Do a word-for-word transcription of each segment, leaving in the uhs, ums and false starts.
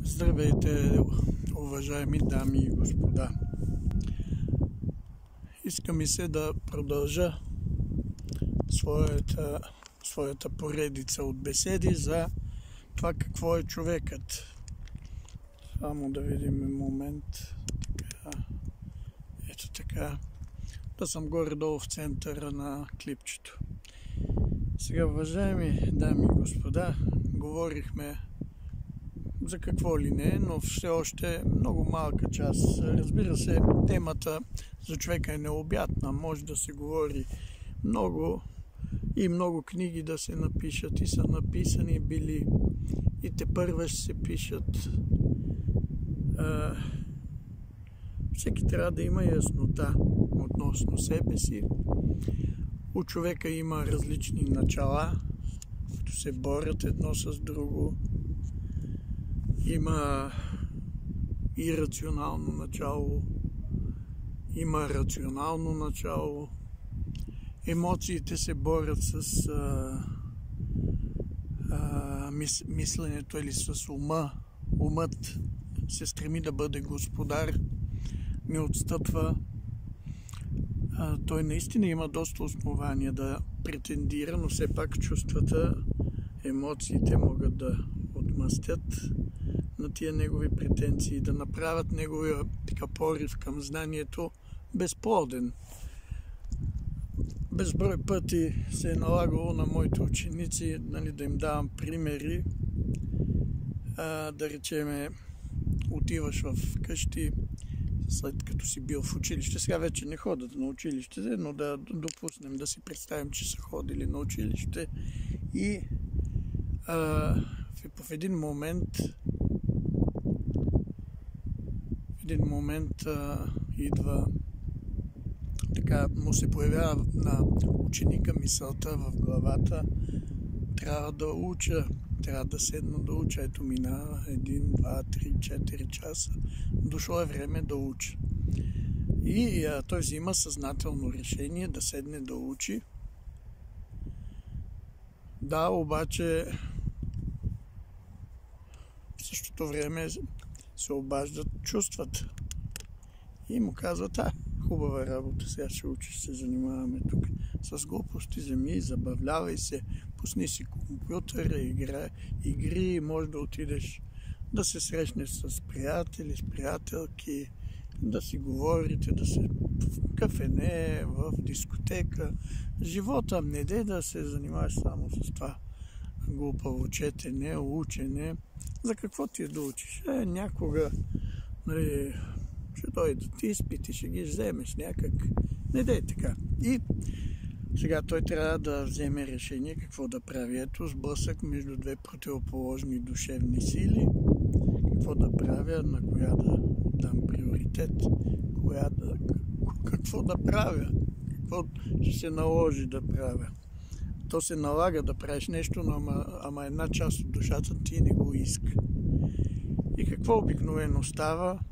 Здравейте, уважаеми дами и господа! Иска ми се да продължа своята, своята поредица от беседи за това какво е човекът. Само да видим момент. Така. Ето така. Да съм горе-долу в центъра на клипчето. Сега, уважаеми дами и господа, говорихме за какво ли не, но все още много малка част. Разбира се, темата за човека е необятна. Може да се говори много и много книги да се напишат и са написани били и тепърва ще се пишат. А, всеки трябва да има яснота относно себе си. У човека има различни начала, които се борят едно с друго. Има ирационално начало, има рационално начало. Емоциите се борят с а, а, мис, мисленето или с ума. Умът се стреми да бъде господар, не отстъпва. А, той наистина има доста основания да претендира, но все пак чувствата, емоциите могат да отмъстят на тия негови претенции, да направят неговия така порив към знанието безплоден. Безброй пъти се е налагало на моите ученици, нали, да им давам примери. А, да речеме, отиваш в къщи, след като си бил в училище. Сега вече не ходят на училище, но да допуснем, да си представим, че са ходили на училище. И а, в един момент в един момент а, идва така, му се появява на ученика мисълта в главата: трябва да уча, трябва да седна да уча. Ето минава един, два, три, четири часа. Дошло е време да уча. И а, той взима съзнателно решение да седне да учи. Да, обаче в същото време се обаждат чувствата. И му казват: а, хубава работа, сега ще учиш, се занимаваме тук с глупости, вземи, забавлявай се, пусни си компютъра, игра, игри, може да отидеш да се срещнеш с приятели, с приятелки, да си говорите, да се в кафене, в дискотека. Живота не дей да се занимаваш само с това глупаво четене, учене. За какво ти е да учиш? Е, някога, нали, ще дойдат изпити, ще ги вземеш някак. Не дей така. И сега той трябва да вземе решение какво да прави. Ето сблъсък между две противоположни душевни сили. Какво да правя, на коя да дам приоритет, коя да, какво да правя, какво ще се наложи да правя. То се налага да правиш нещо, но ама, ама една част от душата ти не го иска. И какво обикновено става?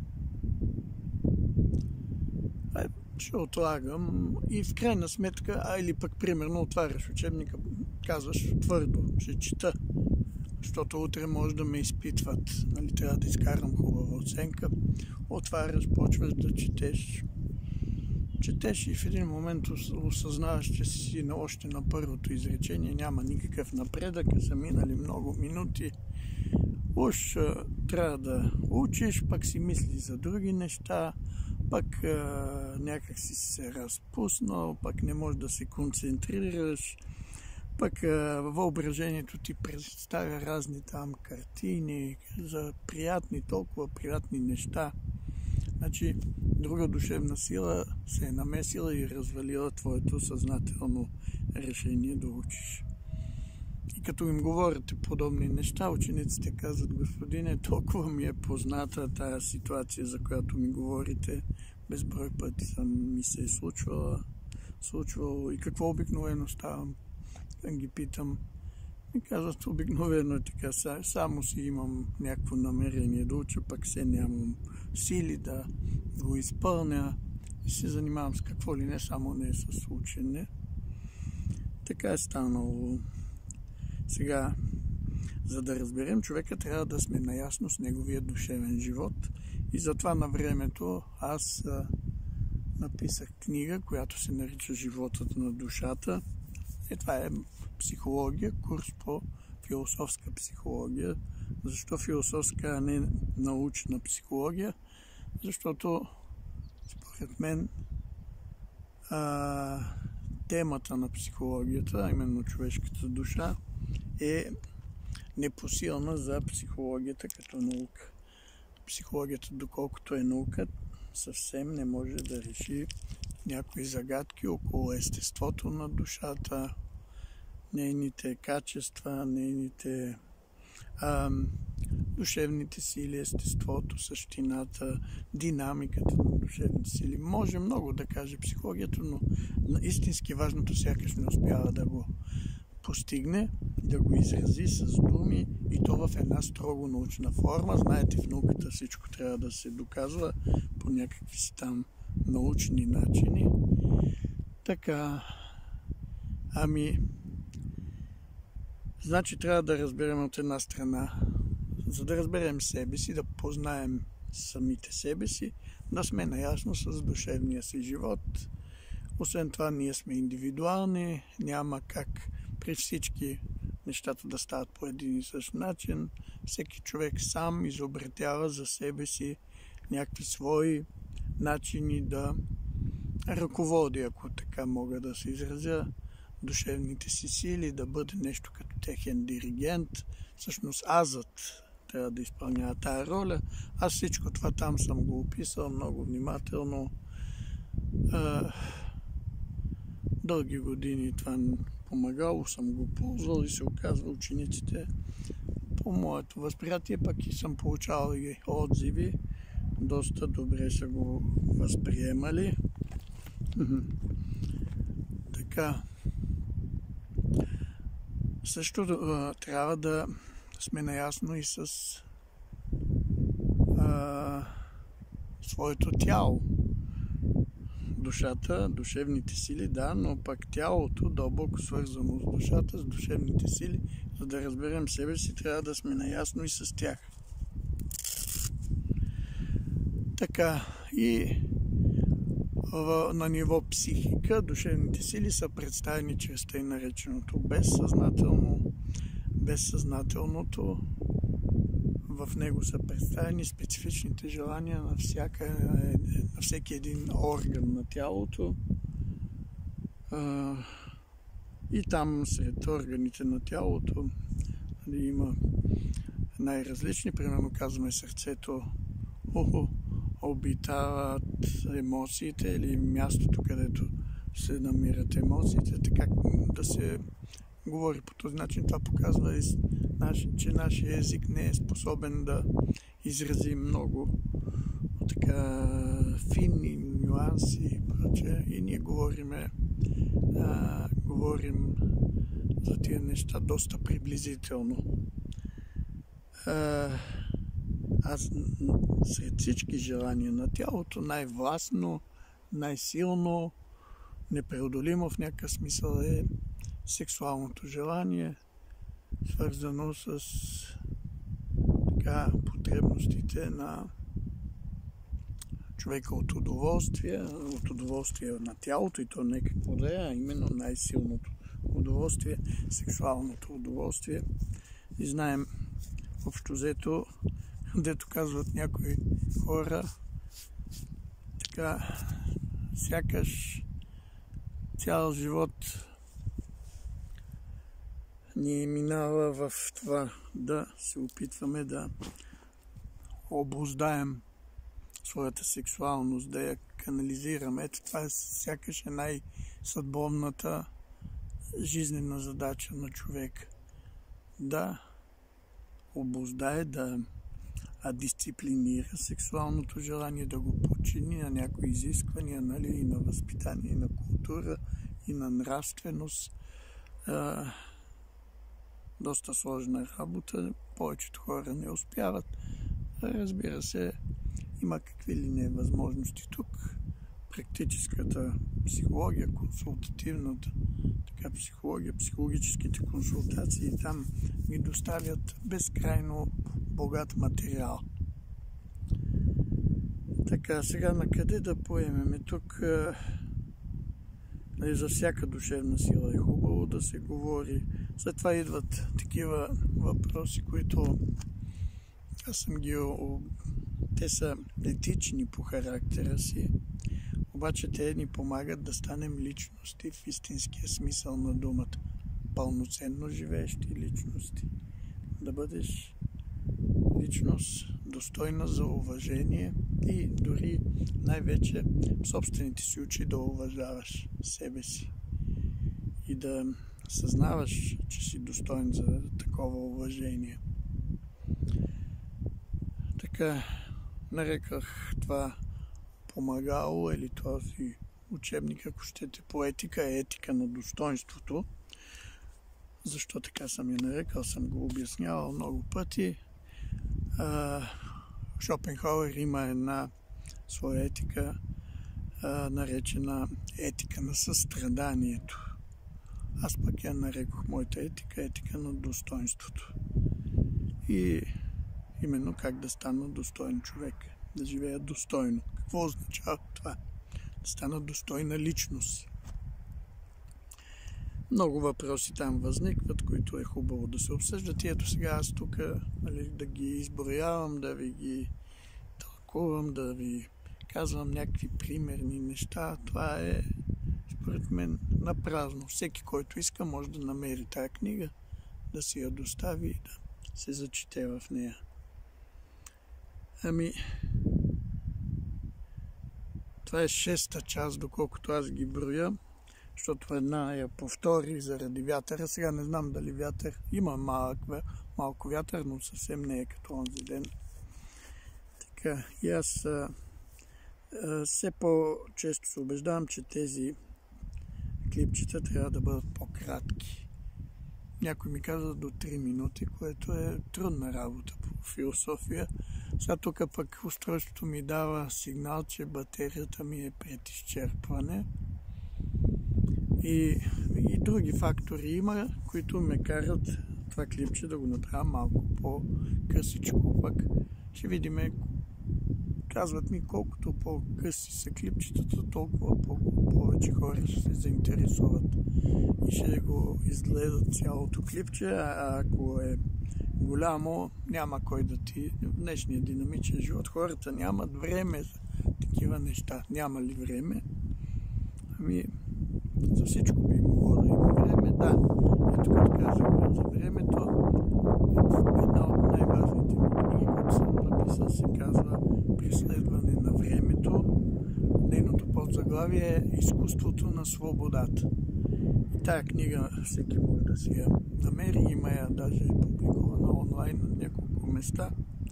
Ай, ще отлагам и в крайна сметка, а или пък примерно отваряш учебника, казваш твърдо, ще чета, защото утре може да ме изпитват, нали, трябва да изкарам хубава оценка. Отваряш, почваш да четеш. Четеш и в един момент осъзнаваш, че си още на първото изречение, няма никакъв напредък, са минали много минути. Уж трябва да учиш, пък си мисли за други неща, пък а, някак си се разпуснал, пък не можеш да се концентрираш, пък а, въображението ти представя разни там картини за приятни, толкова приятни неща. Значи, друга душевна сила се е намесила и развалила твоето съзнателно решение да учиш. И като им говорите подобни неща, учениците казват: господине, толкова ми е позната тая ситуация, за която ми говорите. Безброй пъти съм ми се е случвала, случвало. И какво обикновено ставам? Ги питам. И казват: обикновено е така, само си имам някакво намерение да уча, пък се нямам сили да го изпълня и се занимавам с какво ли не, само не с учене. Така е станало. Сега, За да разберем човека, трябва да сме наясно с неговия душевен живот. И затова на времето аз а, написах книга, която се нарича "Животът на душата". И това е психология, курс по философска психология. Защо философска, а не научна психология? Защото според мен а, темата на психологията, именно човешката душа, е непосилна за психологията като наука. Психологията, доколкото е наука, съвсем не може да реши някои загадки около естеството на душата, нейните качества, нейните а, душевните сили, естеството, същината, динамиката на душевните сили. Може много да каже психологията, но истински важното сякаш не успява да го постигне, да го изрази с думи, и то в една строго научна форма. Знаете, в науката всичко трябва да се доказва по някакви си там научни начини. Така, ами, значи трябва да разберем от една страна, за да разберем себе си, да познаем самите себе си, да сме наясно с душевния си живот. Освен това, ние сме индивидуални, няма как при всички нещата да стават по един и същ начин. Всеки човек сам изобретява за себе си някакви свои начини да ръководи, ако така мога да се изразя, душевните си сили, да бъде нещо като техен диригент. Всъщност азът трябва да изпълнява тая роля. Аз всичко това там съм го описал много внимателно. Дълги години това помагало, съм го ползвал и се оказва учениците по моето възприятие, пък и съм получавал и отзиви. Доста добре са го възприемали. Така. Също трябва да сме наясно и с а, своето тяло. Душата, душевните сили, да, но пък тялото, дълбоко свързано с душата, с душевните сили, за да разберем себе си, трябва да сме наясно и с тях. Така, и на ниво психика, душевните сили са представени чрез тъй нареченото безсъзнателно. Безсъзнателното, в него са представени специфичните желания на, всяка, на всеки един орган на тялото. И там сред органите на тялото има най-различни. Примерно казваме сърцето ухо, обитават емоциите или мястото, където се намират емоциите. Така да се говори по този начин, това показва, че нашия език не е способен да изрази много така финни нюанси и ние говориме, а, говорим за тия неща доста приблизително. А, аз сред всички желания на тялото най-властно, най-силно, непреодолимо в някакъв смисъл е сексуалното желание, свързано с така, потребностите на човека от удоволствие, от удоволствие на тялото, и то не какво да е, а именно най-силното удоволствие, сексуалното удоволствие. И знаем, общо взето, дето казват някои хора, така, сякаш цял живот ни минава в това да се опитваме да обуздаем своята сексуалност, да я канализираме. Ето това е сякаш е най-съдбовната жизнена задача на човек. Да обуздае, да дисциплинира сексуалното желание, да го подчини на някои изисквания, нали, и на възпитание, и на култура, и на нравственост. А, доста сложна работа, повечето хора не успяват. Разбира се, има какви ли не възможности тук. практическата психология, консултативната така, психология, психологическите консултации. Там ми доставят безкрайно богат материал. Така, сега на къде да поемеме? Тук нали, за всяка душевна сила е хубаво да се говори. След това идват такива въпроси, които аз съм ги... Те са етични по характера си, обаче те ни помагат да станем личности в истинския смисъл на думата. Пълноценно живеещи личности. Да бъдеш личност достойна за уважение и дори най-вече в собствените си очи да уважаваш себе си и да съзнаваш, че си достоен за такова уважение. Така нареках това помагало или този учебник, ако щете, по етика, е етика на достоинството. Защо така съм я нарекал, съм го обяснявал много пъти. Шопенхауер има една своя етика, наречена етика на състраданието. Аз пък я нарекох моята етика, етика на достоинството. И именно как да стана достоен човек, да живея достойно. Какво означава това? Да стана достойна личност. Много въпроси там възникват, които е хубаво да се обсъждат. И ето сега аз тук нали, да ги изброявам, да ви ги тълкувам, да ви казвам някакви примерни неща. Това е, според мен, напразно. Всеки, който иска, може да намери тая книга, да си я достави и да се зачете в нея. Ами, това е шеста част, доколкото аз ги броя, защото една я повторих заради вятъра. Сега не знам дали вятър. Има малък, малко вятър, но съвсем не е като онзи ден. Така, и аз а, а, все по-често се убеждавам, че тези клипчета трябва да бъдат по-кратки. Някой ми каза до три минути, което е трудна работа по философия. Сега тук пък устройството ми дава сигнал, че батерията ми е пред изчерпване. И, и други фактори има, които ме карат това клипче да го направя малко по-късичко. Пък ще видим, казват ми, колкото по-къси са клипчетата, толкова повече хора ще се заинтересуват и ще го изгледат цялото клипче, а ако е голямо, няма кой да ти... В днешния динамичен живот хората нямат време за такива неща. Няма ли време? Ами, за всичко би могло да има време. Да, ето като казах за времето, една от най-важните ми книги, които съм написал, се казва Преследване на времето. Нейното подзаглавие е Изкуството на свободата. И тая книга всеки може да си я намери. Има я даже публикувана онлайн на няколко места.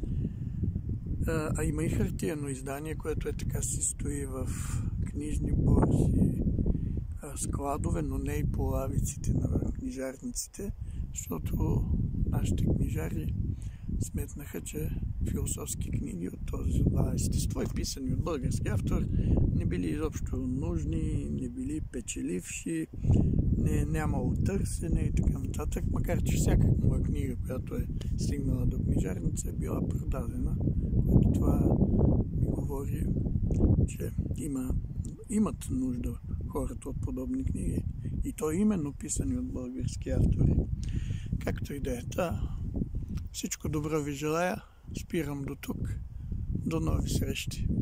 А има и хартиено издание, което е така си стои в книжни борси, складове, но не и по лавиците на книжарниците, защото нашите книжари сметнаха, че философски книги от този естество и писани от български автор не били изобщо нужни, не били печеливши, не е нямало търсене и така нататък, макар че всяка моя книга, която е стигнала до книжарница, е била продадена, което това ми говори, че има, имат нужда хората от подобни книги и то именно писани от български автори. Както и да е. Всичко добро ви желая. Спирам до тук. До нови срещи.